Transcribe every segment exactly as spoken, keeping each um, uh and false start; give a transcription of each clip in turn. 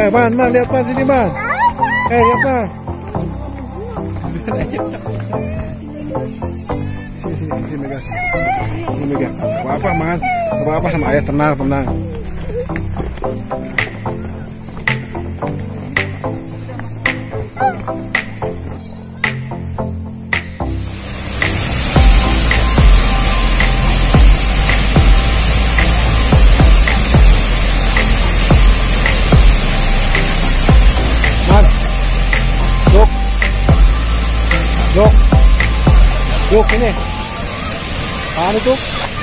Eh, Man, Man, lihat Man sini, Man. Eh, lihat Man. Sini, sini, sini megang. Sini megang. Apa-apa, Man. Apa-apa sama ayah, tenang, tenang. Yuk, yuk ini, apaan itu?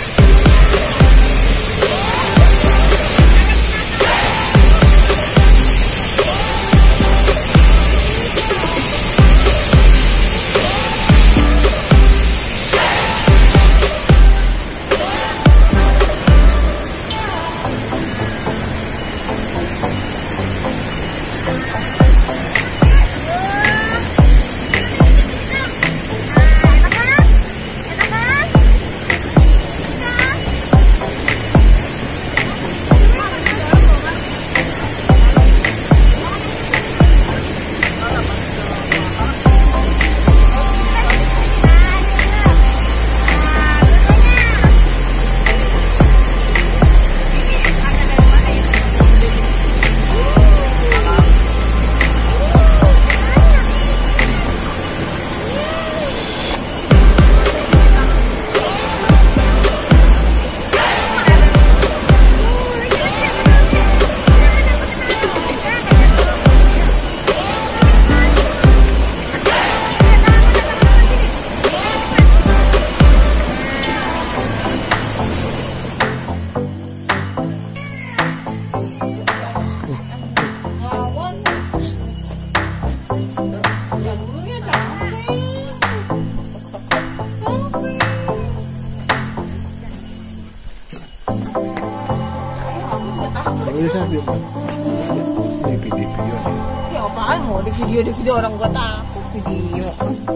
Ini video-video ya apaan mau di video di video orang gua takut video.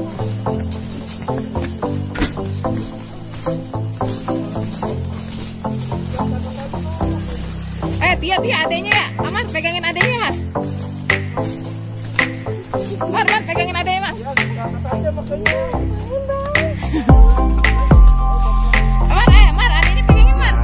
Eh Tia Tia adenya ya Aman pegangin adenya Mas. Mar Mar pegangin adenya Mas. Aman eh Mar adenya pegangin Mar.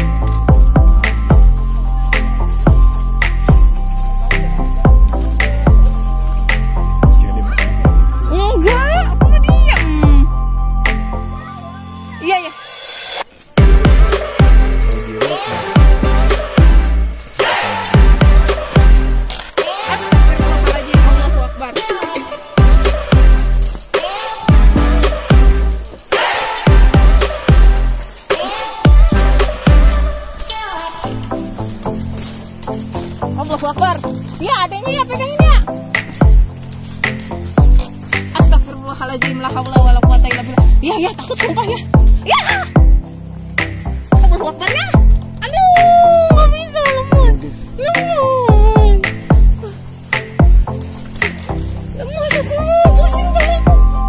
Allahu Akbar. Ya adanya ya pegangin ya. Astagfirullahaladzim la haula wala quwata illa billah. Ya ya takut sumpah ya. Ya. Allahu Akbar ya. Aduh, enggak bisa lemot. Lemot. Lemot aku pusing banget.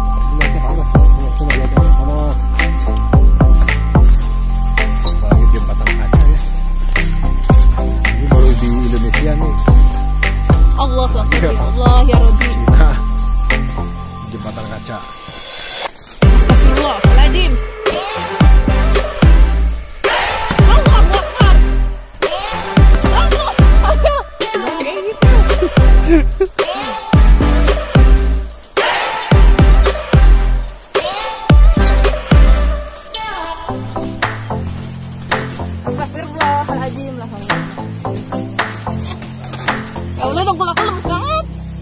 Allah Akbar, Allah ya Rabbi. Cina, jembatan kaca. Astagfirullahaladzim. Allah Akbar. Allah Akbar. Kayak gitu. Astagfirullahaladzim lah. Ya Allah dong kalau aku lemes banget.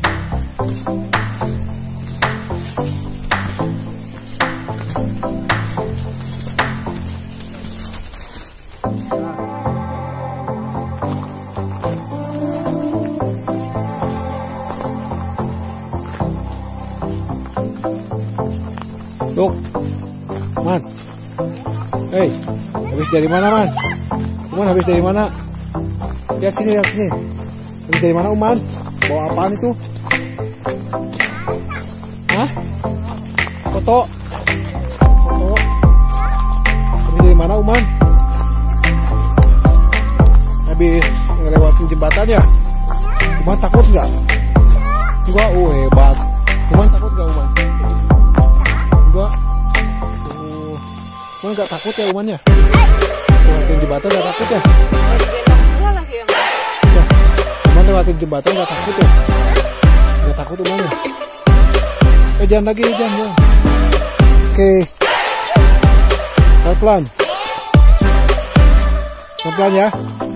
Look, Man. Hei, habis dari mana, Man? Man, habis dari mana? Lihat sini, lihat sini. Habis dari mana, Uman? Bawa apaan itu? Hah? Foto? Foto? Habis dari mana, Uman? Habis ngelewatin jembatan ya? Uman takut nggak? Enggak, oh hebat. Uman takut nggak Uman? Enggak. Oh, Uman nggak takut ya Uman ya? Lewatin jembatan nggak takut ya? Ya, Uman lewatin jembatan nggak takut ya? Nggak takut Uman ya? Eh jangan lagi, jangan, jangan. Oke, pelan-pelan. Pelan-pelan ya.